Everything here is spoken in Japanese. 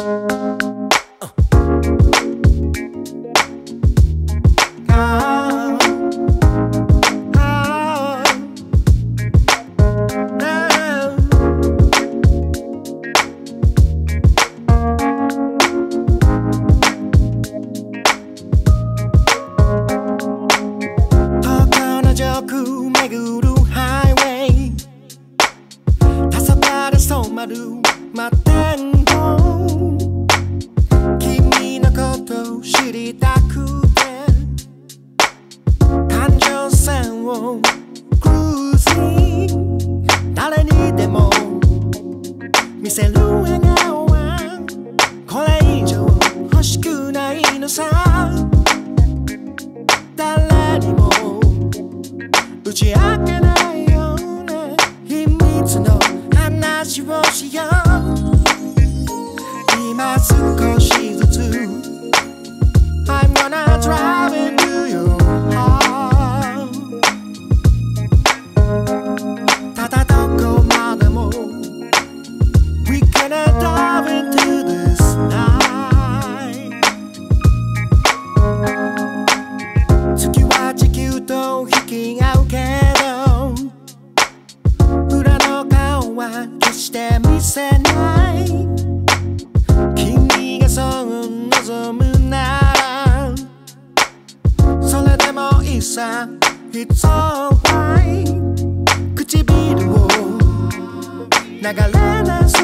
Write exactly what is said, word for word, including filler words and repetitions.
摩天楼君のことを知りたくて環状線をクルージング誰にでも見せる笑顔はこれ以上欲しくないのさ誰にも打ち明けないような秘密の話をしよう今少しずつ I'm gonna drive into your heart ただどこまでも We gonna dive into this night 月は地球と引き合うけど裏の顔は決して見せない君がそう望むならそれでもいいさ It's alright 唇を流れ出す